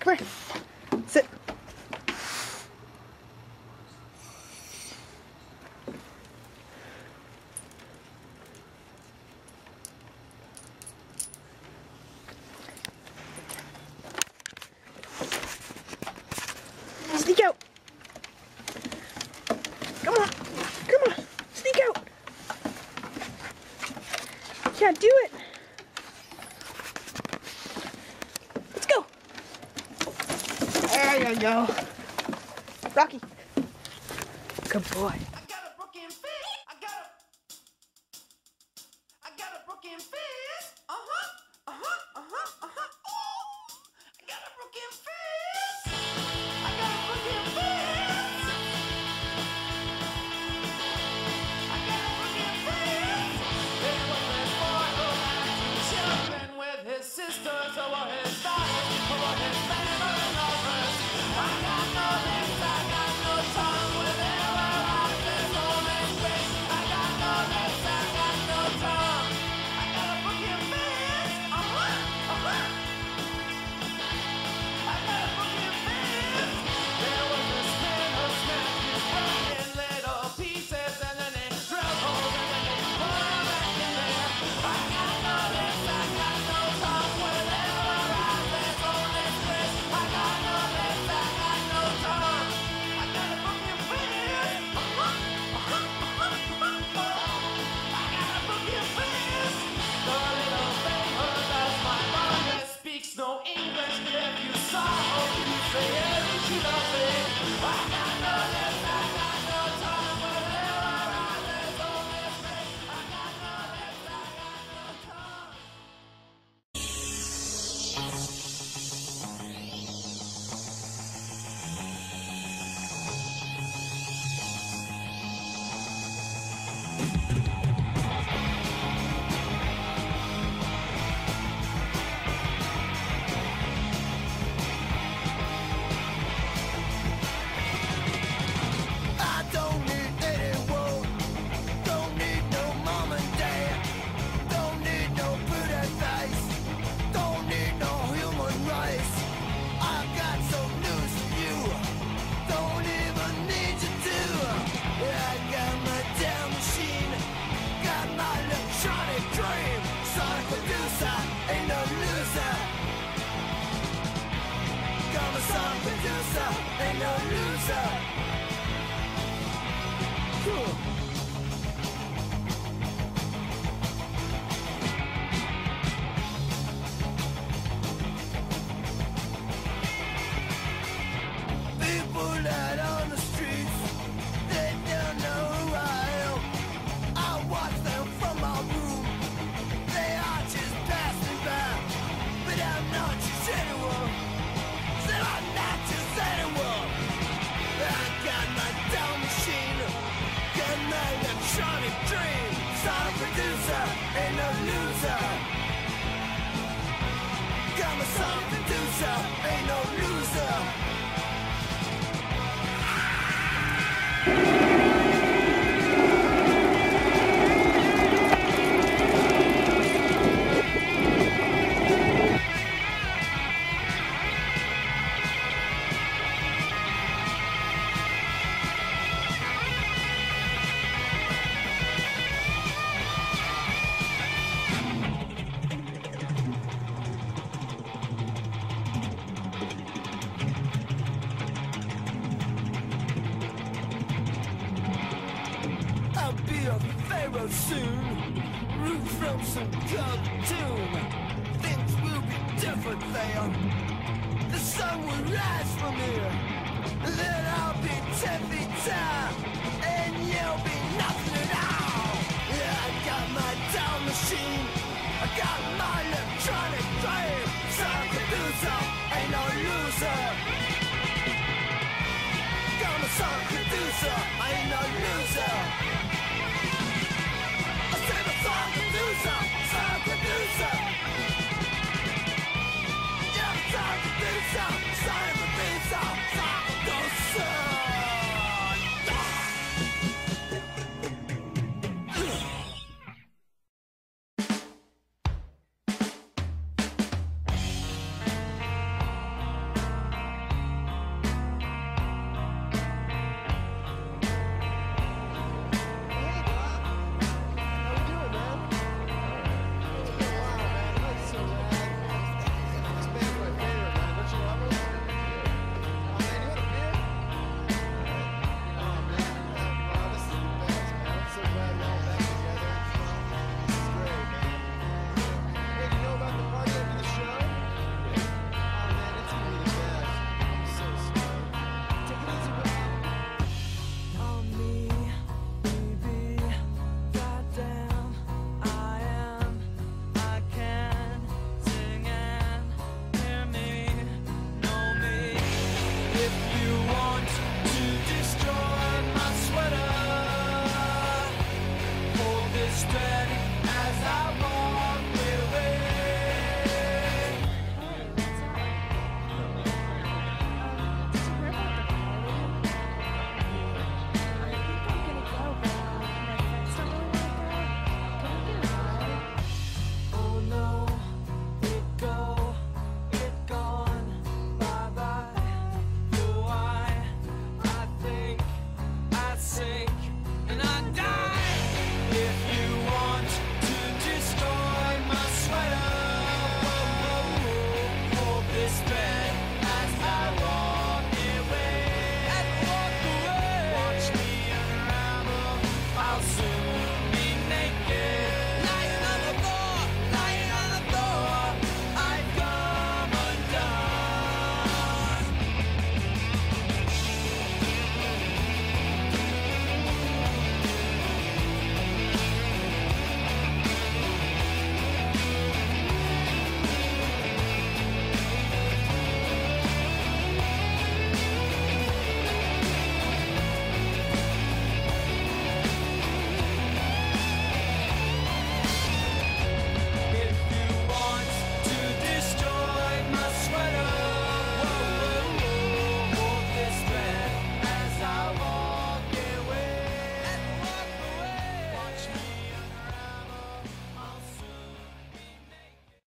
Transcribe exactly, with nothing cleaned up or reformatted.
Come here. Sit. Sneak out. Come on. Come on. Sneak out. You can't do it. Let's go. There you go. Rocky. Good boy. I got a broken fist. I got a I got a broken fist. Uh-huh. Uh-huh. Uh-huh. Uh-huh. Ooh. I got a broken fist. I got a broken fist. I got a broken fist. There was this boy who had two children with his sisters over his daughters, over his family lovers. I got no legs, I got no tongue with no English. If you saw her, you say every she loves me. I got no lips, I got no tongue. Whenever I there's only space. I got no lips, I got no tongue. Ain't no loser. Cool. People out on the streets, they don't know who I am. I watch them from my room. They are just passing by, but I'm not just anyone. So I'm not just anyone. I got my down machine, got my electronic dream. Sound producer, ain't no loser. Got my sound producer, ain't no loser. Be a pharaoh soon, root from some cartoon. Things will be different there. The sun will rise from here. Then I'll be ten feet tall, and you'll be nothing at all. Yeah, I got my down machine, I got my electronic dream. Sound producer, ain't no loser. Got my sound producer.